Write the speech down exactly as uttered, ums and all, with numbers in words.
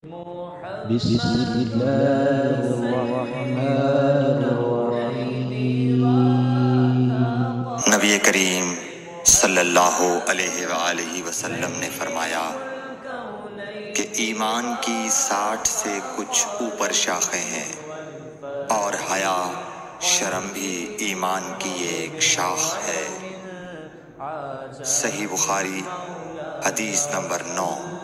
नबी करीम सल्लल्लाहु अलैहि वसल्लम ने फरमाया कि ईमान की साठ से कुछ ऊपर शाखें हैं और हया शर्म भी ईमान की एक शाख है। सही बुखारी हदीस नंबर नौ।